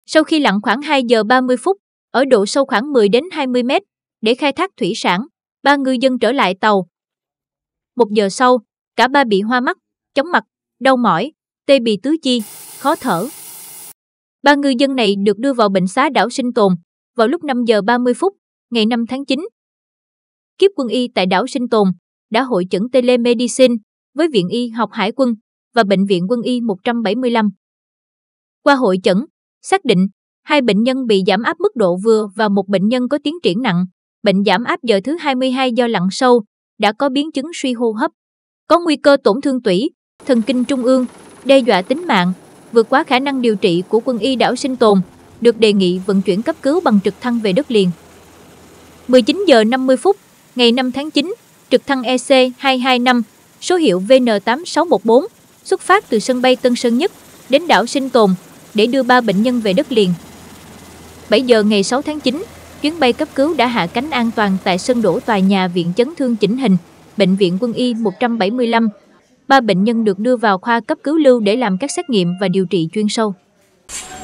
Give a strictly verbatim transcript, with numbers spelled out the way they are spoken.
Sau khi lặn khoảng hai giờ ba mươi phút, ở độ sâu khoảng mười đến hai mươi mét, để khai thác thủy sản, ba ngư dân trở lại tàu. Một giờ sau, cả ba bị hoa mắt, chóng mặt, đau mỏi, tê bì tứ chi, khó thở. Ba ngư dân này được đưa vào bệnh xá đảo Sinh Tồn vào lúc năm giờ ba mươi phút, ngày năm tháng chín. Kiếp quân y tại đảo Sinh Tồn đã hội chẩn telemedicine với Viện Y học Hải quân và Bệnh viện Quân y một trăm bảy mươi lăm. Qua hội chẩn, xác định hai bệnh nhân bị giảm áp mức độ vừa và một bệnh nhân có tiến triển nặng. Bệnh giảm áp giờ thứ hai mươi hai do lặn sâu, đã có biến chứng suy hô hấp, có nguy cơ tổn thương tủy, thần kinh trung ương, đe dọa tính mạng, vượt quá khả năng điều trị của quân y đảo Sinh Tồn, được đề nghị vận chuyển cấp cứu bằng trực thăng về đất liền. mười chín giờ năm mươi phút, ngày năm tháng chín, trực thăng E C hai hai năm, số hiệu V N tám sáu một bốn, xuất phát từ sân bay Tân Sơn Nhất đến đảo Sinh Tồn để đưa ba bệnh nhân về đất liền. bảy giờ ngày sáu tháng chín, chuyến bay cấp cứu đã hạ cánh an toàn tại sân đỗ tòa nhà Viện Chấn thương chỉnh hình, Bệnh viện Quân y một trăm bảy mươi lăm. Ba bệnh nhân được đưa vào khoa cấp cứu lưu để làm các xét nghiệm và điều trị chuyên sâu.